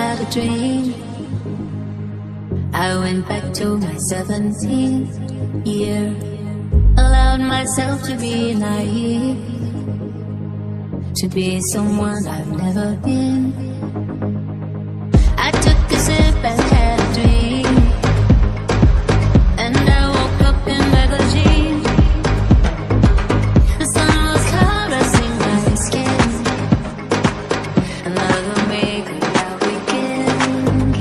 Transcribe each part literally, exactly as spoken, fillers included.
had a dream. I went back to my seventeenth year, allowed myself to be naive, to be someone I've never been. I took a sip and had a dream, and I woke up in baggy jeans. The sun was caressing my skin, another make without begin.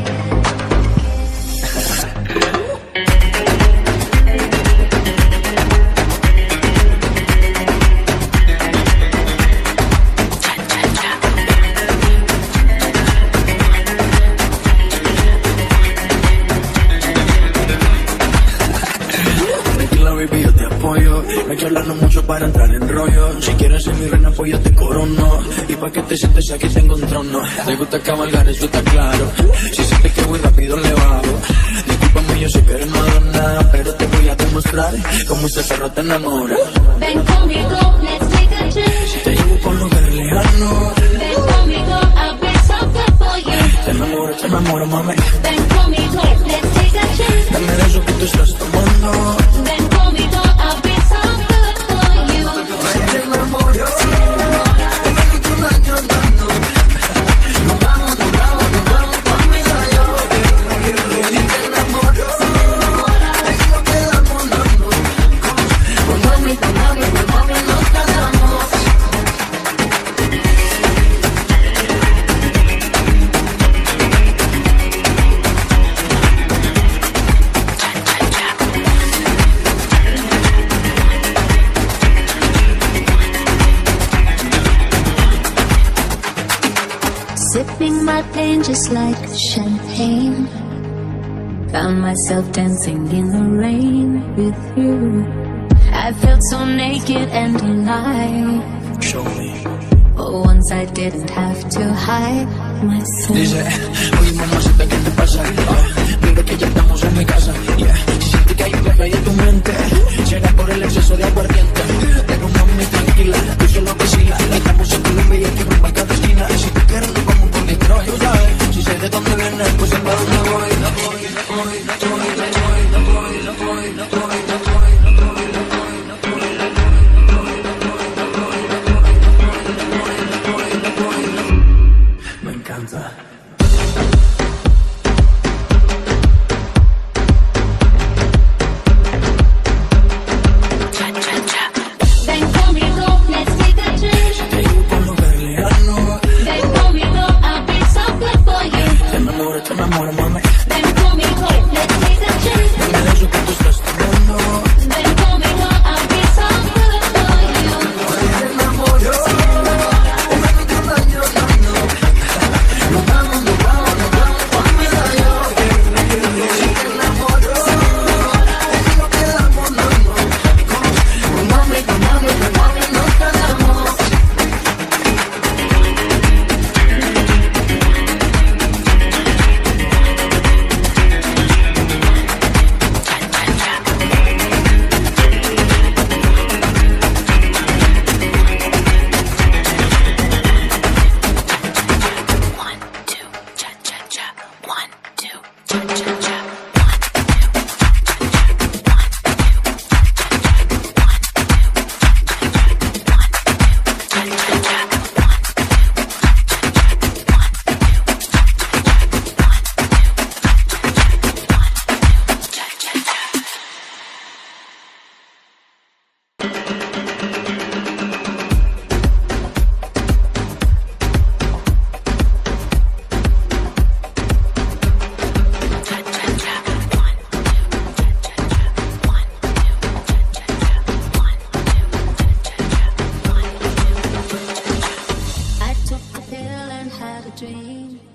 No hay que hablarnos mucho para entrar en rollo. Si quieres ser mi reina, pues yo te corono. Y pa' que te sientes aquí tengo un trono. Te gusta cabalgar, eso está claro. Si sientes que voy rápido, le bajo. Discúlpame, yo sé que eres Madonna, pero te voy a demostrar cómo ese cerro te enamora. Ven conmigo, let's take a trip. Si te llevo por lugares lejanos, ven conmigo, I'll be so good for you. Te enamoro, te enamoro, mami. Ven conmigo, let's take a trip. Dame de eso que tú estás tomando. Ven conmigo, I'll be so good for you. Te enamoro, te enamoro, tú me estás dando. Nos vamos, nos vamos, nos vamos conmigo yo. Si te enamoro, te digo que damos, no, no. Con mami, con mami, con mami nos casamos. Sipping my pain just like champagne. Found myself dancing in the rain with you. I felt so naked and alive. Show me. But once I didn't have to hide myself. Dice, oye mamacita, ¿qué te pasa? Ah, mira que ya estamos en mi casa. Yeah. Si sientes que hay un viaje ahí en tu mente, será por el exceso de aguardiente. Pero mami, tranquila, tú solo vacila. Estamos en Colombia y aquí rumba en cada esquina. Si tú quieres nos vamos por Detroit, tú sabes. Si sé de dónde vienes, pues sé para dónde voy. No voy, no voy, no voy, no voy, no voy, no voy, no voy, no voy. Me encanta. Ven conmigo, let's take a trip. Te llevo por lugares lejanos. Ven conmigo, I'll be so good for you. Te enamoro, te enamoro, mami. Ven conmigo, let's take a trip. Dame de eso que tú estás tomando. Ven conmigo, I'll be so good for you. Te enamoro, te enamoro, nos vamos, nos vamos, nos vamos conmigo yo. Si te enamoro, te digo que damos, no, no. Con mami, con mami, con mami nos casamos. One, two, cha cha cha. One, two, cha cha cha. I took a pill and had a dream.